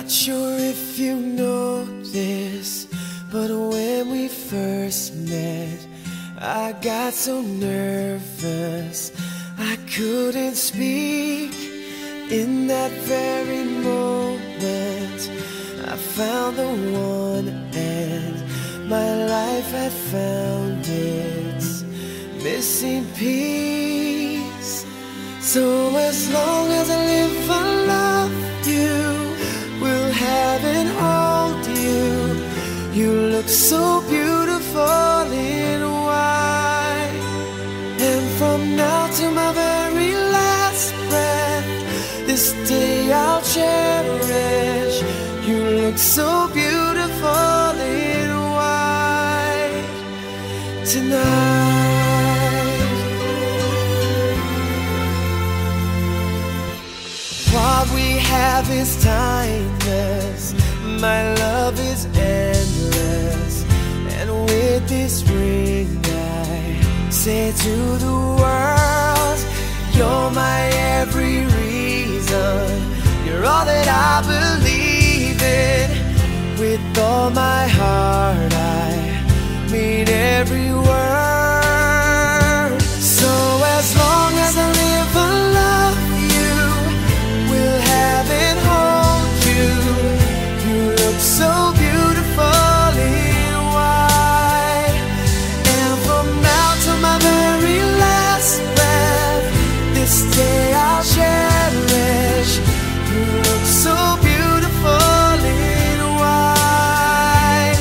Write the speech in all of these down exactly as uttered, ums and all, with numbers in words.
Not sure if you know this, but when we first met, I got so nervous I couldn't speak. In that very moment, I found the one, and my life had found its missing piece. So as long as I live, I love you, will have and hold you. You look so beautiful in white, and from now to my very last breath, this day I'll cherish. You look so beautiful in white tonight. What we have is timeless, my love is endless, and with this ring I say to the world, you're my every reason, you're all that I believe in. With all my heart I mean every word. So as long as I live, I love you, will have and hold you. You look so beautiful in white, and from now to my very last breath, this day I'll cherish. You look so beautiful in white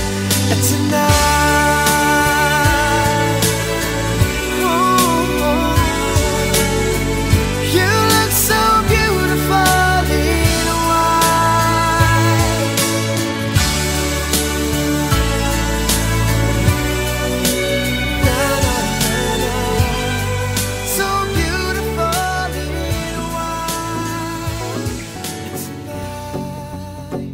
tonight. Ooh, you look so beautiful in white. Na, na, na, na. So beautiful in white tonight.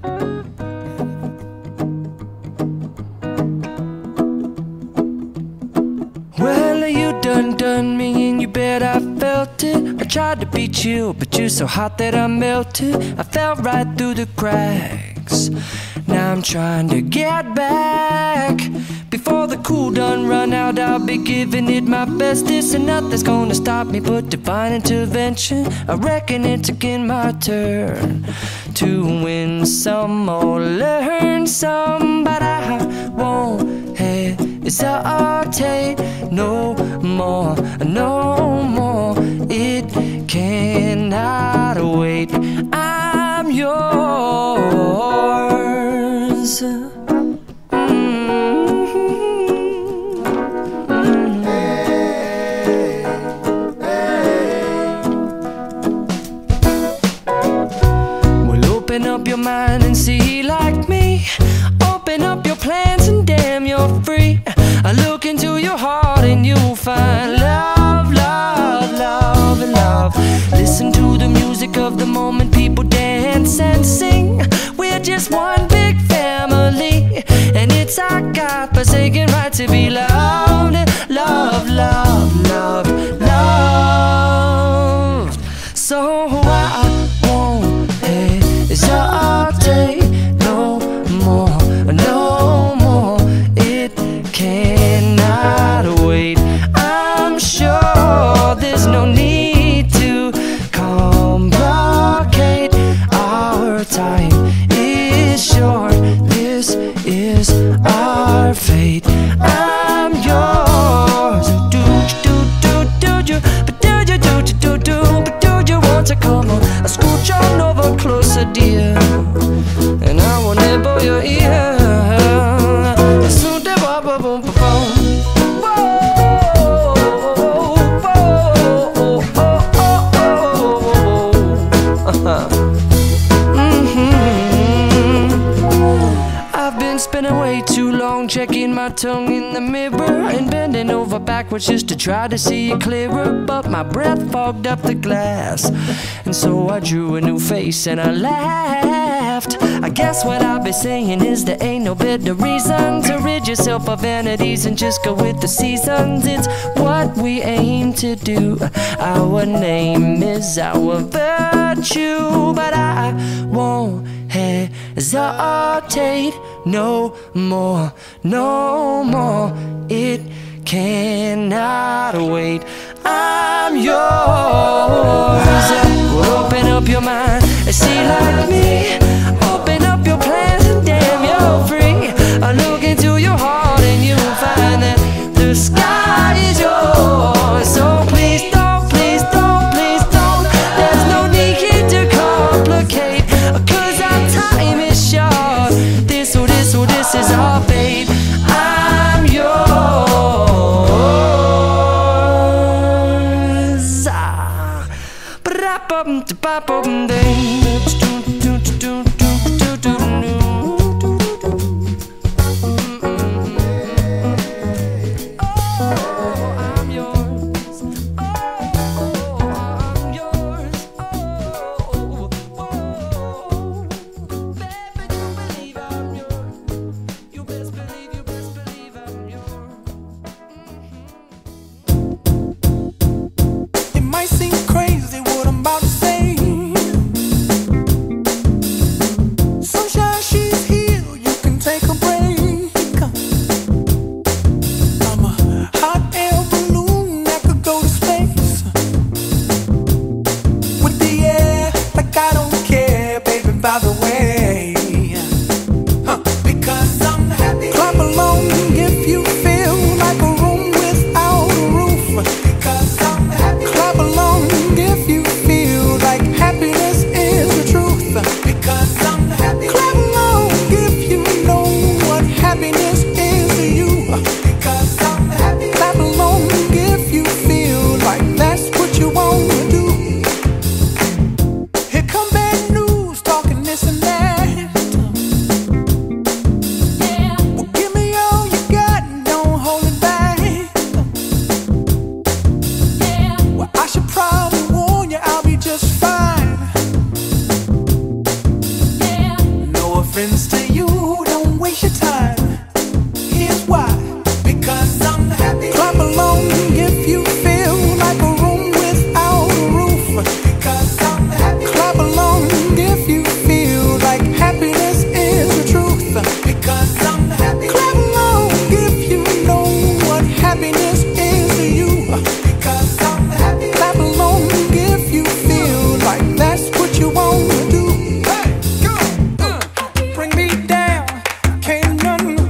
Well, you done done me and you bet I felt it. I tried to be chill, but you're so hot that I melted. I fell right through the cracks. Now I'm trying to get back. Before the cool done run out, I'll be giving it my bestest, and nothing's gonna stop me but divine intervention. I reckon it's again my turn to win some or learn some, but I won't hesitate no more, no more. It cannot wait. I'm yours. Open up your mind and see like me. Open up your plans and damn, you're free. I look into your heart and you'll find love, love, love, and love. Listen to the music of the moment, people dance and sing. We're just one big family, and it's our God-forsaken right to be loved. Love, love, love, love. So I won't hesitate no more, no more. It cannot wait. I'm sure there's no need to complicate. Our time is short. This is our fate. I'm yours. Do do do do do, but do you do do do do, but do you want to come on? I scooch on over closer, dear, and I will nibble your ear. So da ba ba boom ba boom. Whoa, whoa, oh, oh, oh, oh. Mm-hmm. I've been spending way too long checking my tongue in the mirror and bending over backwards just to try to see it clearer, but my breath fogged up the glass, and so I drew a new face and I laughed. I guess what I'll be saying is there ain't no better reason to rid yourself of vanities and just go with the seasons. It's what we aim to do. Our name is our virtue, but I won't hesitate hesitate no more, no more. It cannot wait. I'm yours. Well, open up your mind and see like me. Open up your plans and damn, you're free. I look into your heart and you'll find that the sky is yours. So please don't, please don't, please don't. There's no need here to complicate, 'cause our time is short. This, oh, this, oh, this is our fate. I'm yours. Ah. Ba-da-bum-da-ba-bum-ding. Bring me down, can't none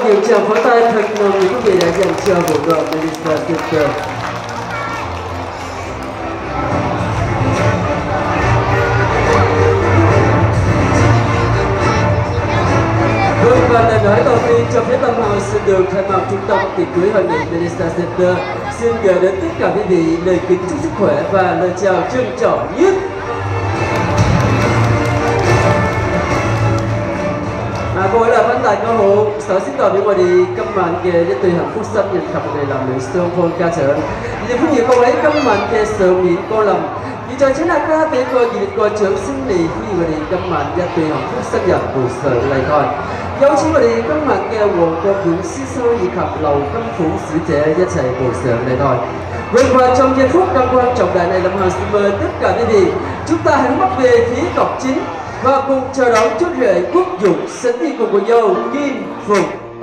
những tràng pháo tay thật nồng nhiệt quý vị đã dành cho bộ đoàn Melissa Center. Vâng, và lời nói đầu tiên cho phép Lâm Hào xin được thay mặt trung tâm tiệc cưới hội nghị Melissa Center xin gửi đến tất cả quý vị lời kính chúc sức khỏe và lời chào trân trọng nhất. À, cô ấy là vấn đại cơ hội sở xin tỏ những người đi căm mạnh về với tùy hạnh phúc xanh nhìn khắp này làm lưỡi sương phôn ca trở vì phút nhiều cô ấy căm mạnh về sự miễn cô lầm vì cho chính là ca tế cô dịp cô trưởng sinh lý khi người đi căm mạnh và tùy hạnh phúc xanh nhận bù sở lại thôi dấu chỉ người đi căm mạnh kêu của cô cũng xí sâu gì khắp lầu căm phủ sử trẻ và chạy bù sở lại thôi. Vâng, và trong giây phút đăng quan trọng đại này làm hàng xin mời tất cả quý vị chúng ta hãy mắt về phía cọc chính và cùng chào đón chú rể Quốc Dũng sánh đi cùng cô dâu Kim Phụng.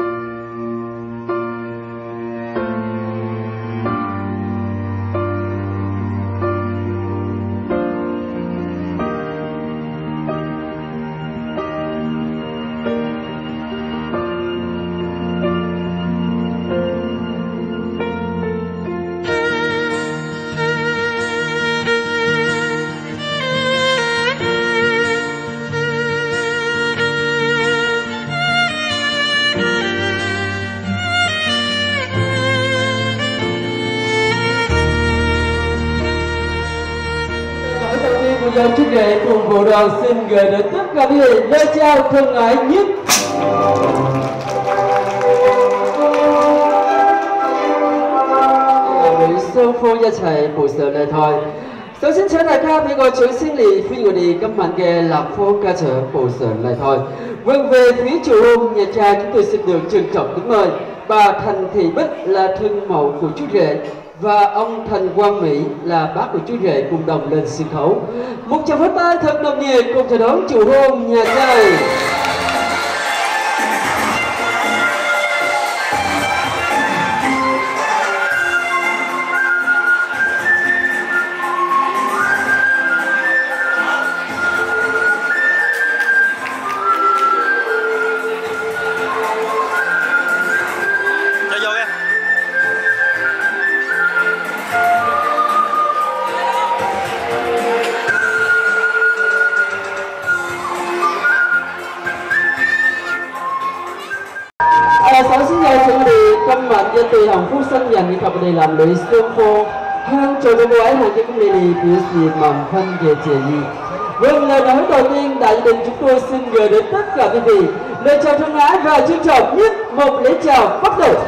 Chú rể cùng bộ đoàn xin gửi đến tất cả quý vị lời chào thân ái nhất. Lưỡi sương phôn gia chạy bù sở lời thôi.首先請大家俾個掌聲嚟歡迎我哋今晚嘅立科家長部常嚟thôi. Vâng, về phía chủ hôn nhà trai chúng tôi xin được trân trọng kính mời bà Thành Thị Bích là thân mẫu của chú rể và ông Thành Quang Mỹ là bác của chú rể cùng đồng lên sân khấu. Một tràng pháo tay thật nồng nhiệt cùng chào đón chủ hôn nhà trai. Sau xin chào sự đi căm mạnh cho tùy hồng phúc sinh dành những cặp đây làm lưỡi sương phô hang cho cô ấy hàng cho cũng đi đi biểu gì mầm phân về trẻ gì. Vâng, lời nói đầu tiên đại gia đình chúng tôi xin gửi đến tất cả quý vị lời chào thân ái và trân trọng nhất. Một lễ chào bắt đầu.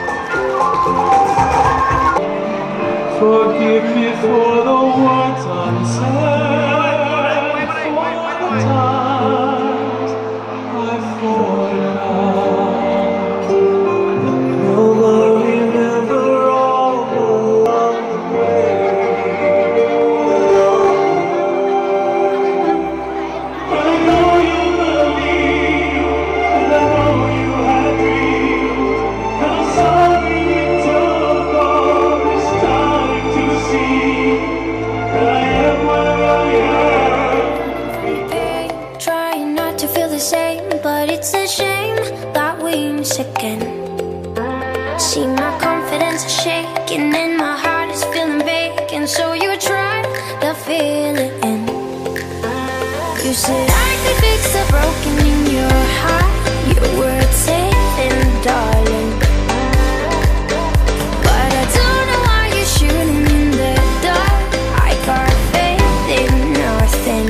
Forgive me for the words unsaid, for the times I've fallen out. See my confidence is shaking and my heart is feeling vacant. So you tried to fill it in. You said I could fix the broken in your heart. Your words saving, darling. But I don't know why you're shooting in the dark. I got faith in nothing.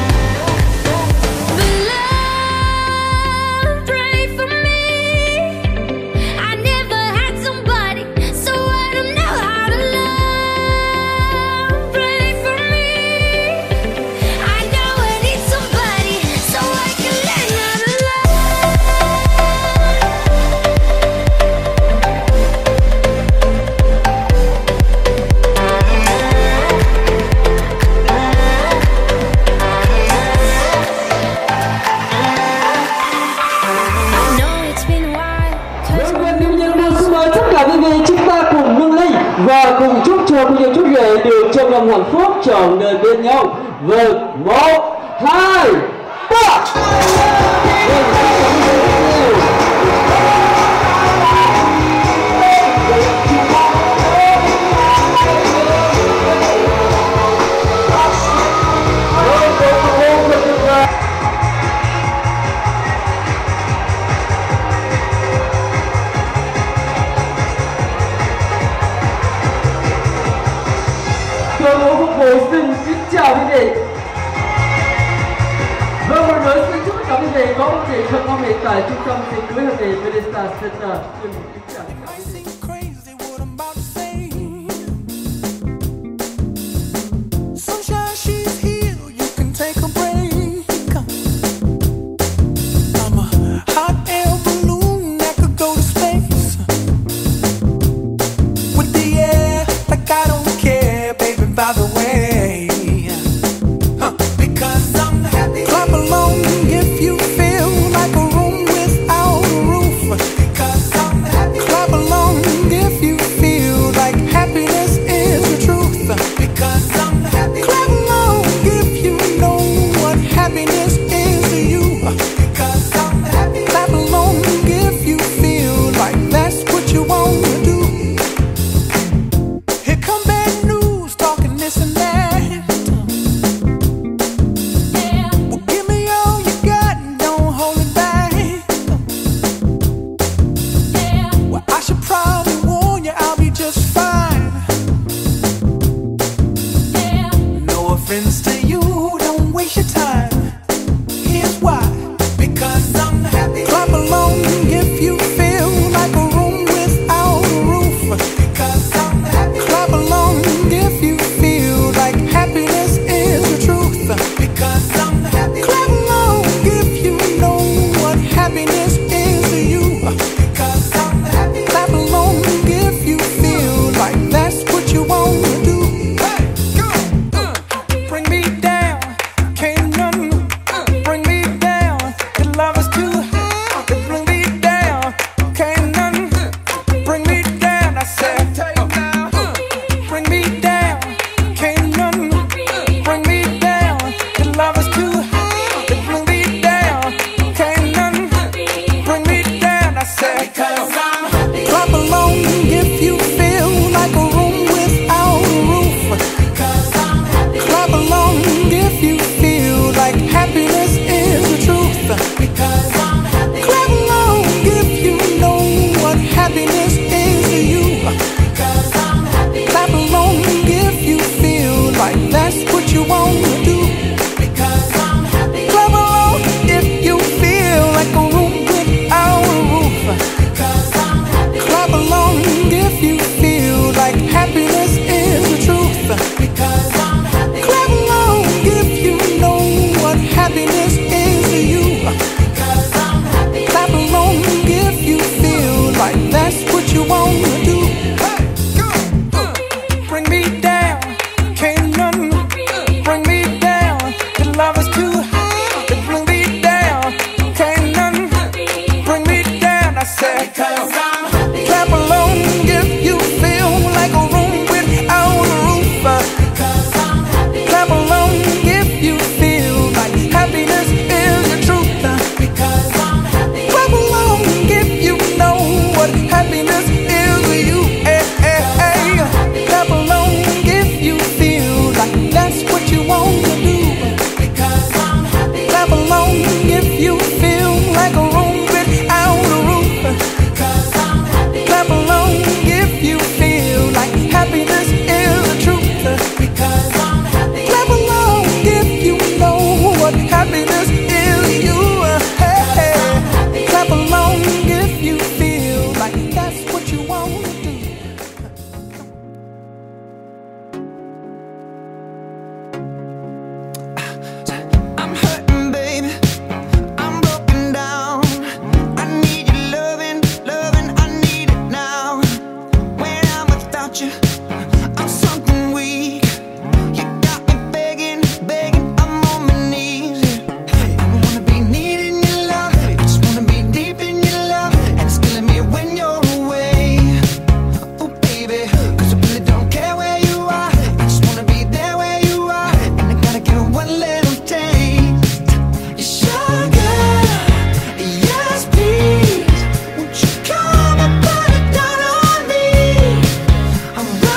Và cùng chúc cho cô dâu chú rể được trong lòng hạnh phúc trọn đời bên nhau. Vâng, một, hai, ba. vị. Vâng, một lần nữa xin chúc tất cả quý vị có một kỳ thật ngon miệng tại trung tâm tiệc cưới Hân Nghị Melissa Center. Xin kính chào tất cả quý vị. I'm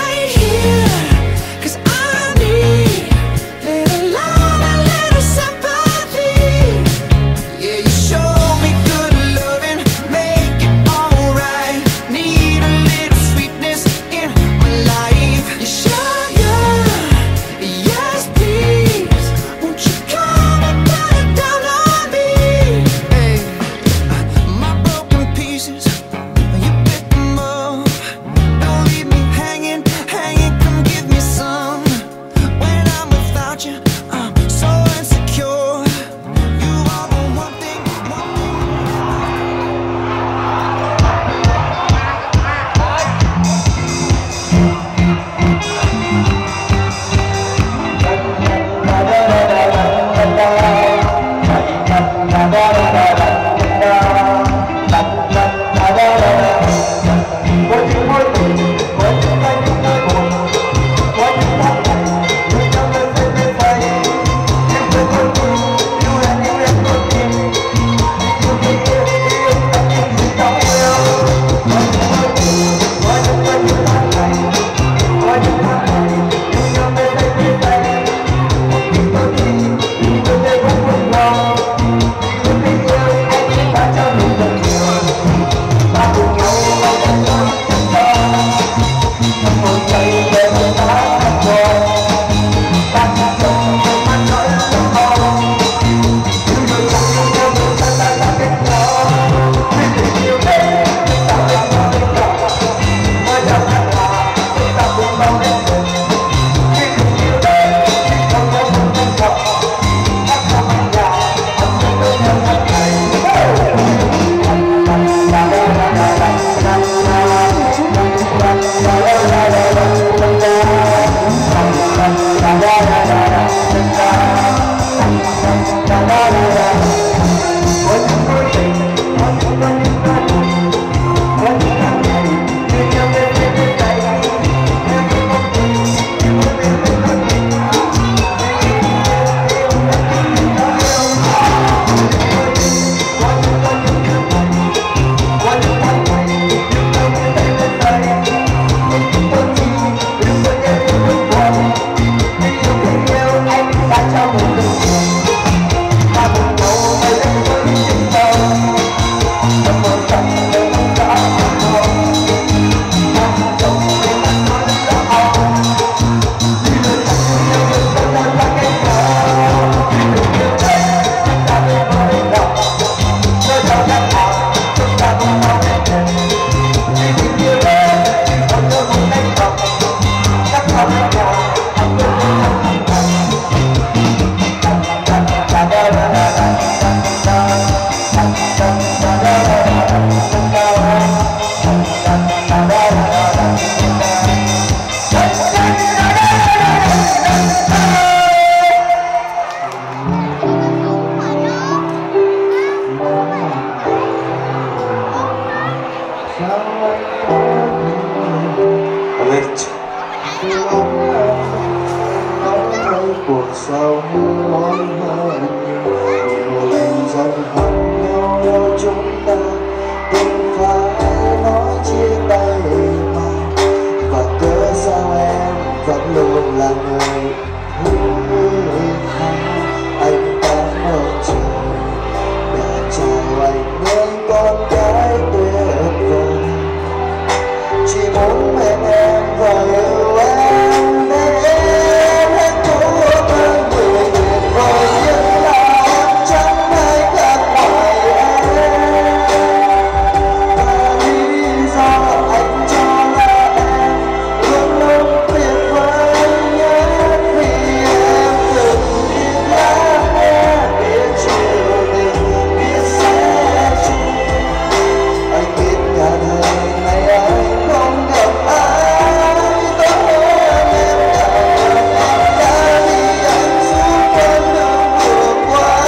cuộc sống mỗi hơn nhiều mình dần hơn nhau yêu chúng ta từng phải nói chia tay mà và cớ sao em vẫn luôn là người thứ hai. Anh cảm ơn trời đã chào anh người con gái tuyệt vời, chỉ muốn bên em và yêu em để em hết thua đời người tuyệt vời, nhưng là em chẳng ai khác ngoài em. Và lý do anh cho là em luôn luôn tuyệt vời nhất, vì em từng biết lắng nghe, biết chịu đựng, biết sẽ chung. Anh biết cả đời này anh không gặp ai tốt hơn em cả. Em đã vì anh suốt con đường vừa qua,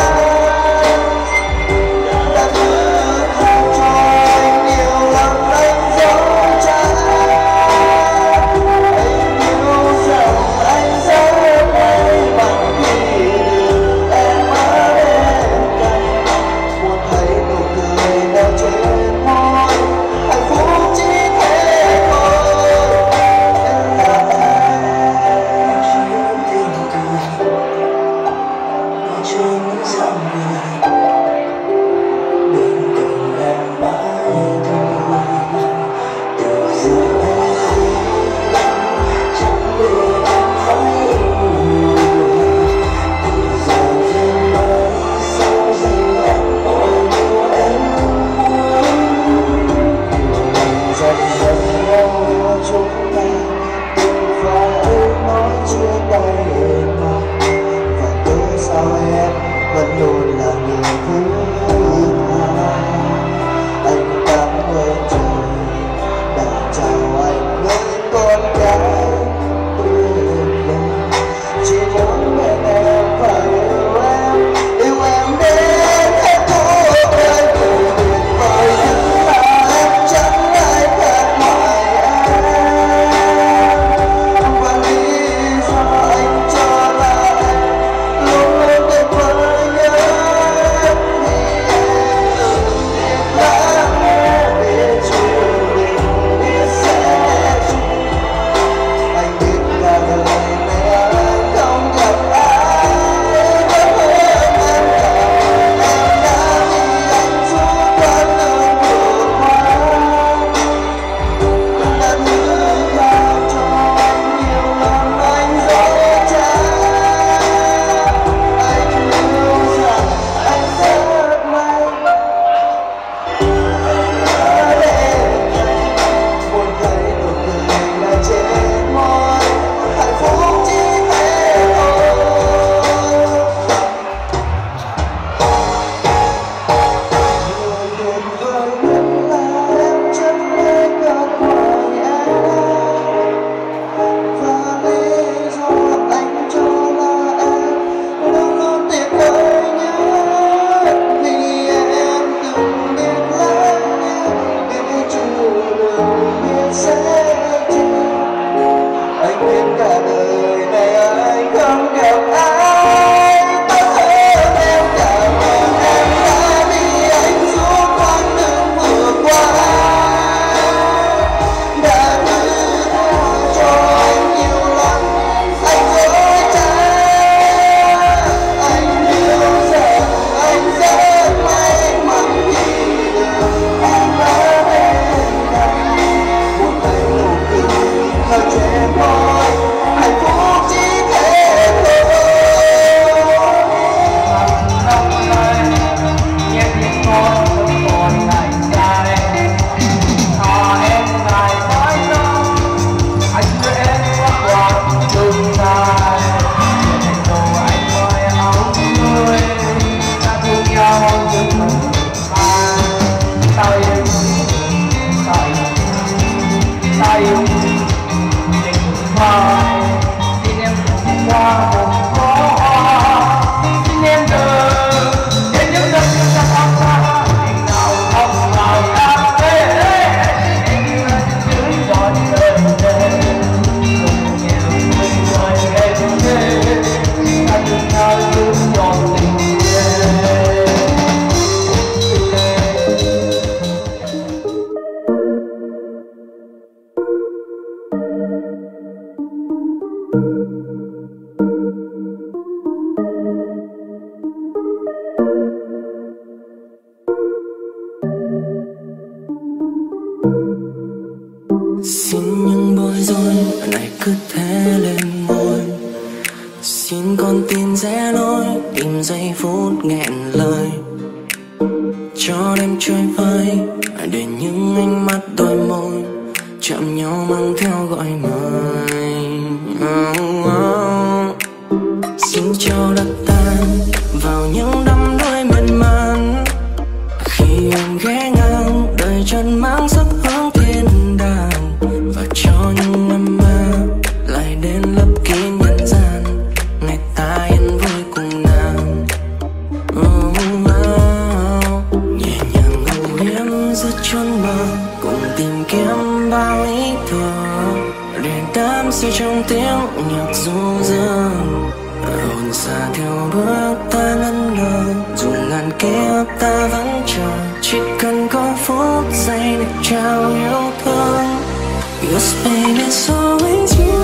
đã tự tha cho anh nhiều lần anh dối trá. Anh yêu rằng anh rất may mắn khi được em ở bên cạnh, muốn thấy nụ cười nào trên môi, hạnh phúc chỉ thế thôi. Em là em chỉ những tiếng cười, nói trên những dòng người, bên cạnh em mãi thôi. Từ giờ em đi, chẳng để em phải yêu. Từ giờ về mai sau dành em mọi điều em muốn. Mình dần dần nhau chúng ta từng phải nói chia tay mà và cớ sao em vẫn luôn là người thứ hai. Anh cảm ơn trời đã chào anh người con gái tuyệt vời, chỉ muốn bên em và yêu em, yêu em đến hết thua đời người tuyệt vời, nhưng là em chẳng ai khác ngoài em. Và lý do anh cho là em luôn luôn tuyệt vời nhất, vì em từng biết lắng nghe, biết chịu đựng, biết sẽ chung. Anh biết cả đời này anh không gặp ai tốt hơn em cả. Em đã vì anh suốt con đường vừa qua, đã thứ tha cho anh nhiều lần anh dối trá. Anh yêu rằng anh rất may ở bên cạnh, muốn thấy nụ cười là trên môi, hạnh phúc chỉ thế thôi. Người tuyệt vời nhất là em chẳng ai khác ngoài em. Và lý do anh cho là em luôn luôn tuyệt vời nhất, vì em từng biết lắng nghe, biết chịu đựng, biết sẽ chung. Anh biết cả đời này anh không gặp ai tốt hơn em cả. Em đã vì anh suốt con đường vừa qua, đã thứ tha cho anh nhiều lần anh dối trá. Anh yêu rằng anh rất may mắn khi được em ở bên cạnh, muốn thấy nụ cười nào trên môi, hạnh phúc chỉ thế thôi. Năm nay nhét những con vẫn còn lại dài, thò em dài mãi năm anh với em có còn tương lai. Để rồi anh gọi áo người ta thương nhau giữa phần ta. Ta yêu, ta yêu, ta yêu tình hoài. Xin em cùng qua một có hoa, xin em đừng đến những giấc mơ xa xa xa. Tình nào không nào ta thế, em là những chữ giọt đời đời cùng nhiều người người em thế. Xin những bối rối này cứ thế lên môi. Xin con tim rẽ lối, tìm giây phút nghẹn lời. Cho đêm trôi vơi, để những ánh mắt đôi môi chạm nhau mang theo gọi mời. Oh, oh. Xin cho đất tan vào những đắm đuối miên man. Khi em ghé ngang, đời chân mang sắc hướng thiên đàng. Và cho những năm ma lại đến lấp kín nhân gian, ngày ta yên vui cùng nàng. Oh, oh. Nhẹ nhàng ngủ hiếm giữa chốn mơ, cùng tìm kiếm bao ý thơ để đắm say trong tiếng nhạc du dương. Hồn xa theo bước ta ngân ngơ, dù ngàn kiếp ta vẫn chờ, chỉ cần có phút giây để trao yêu thương. Yes baby, so it's you.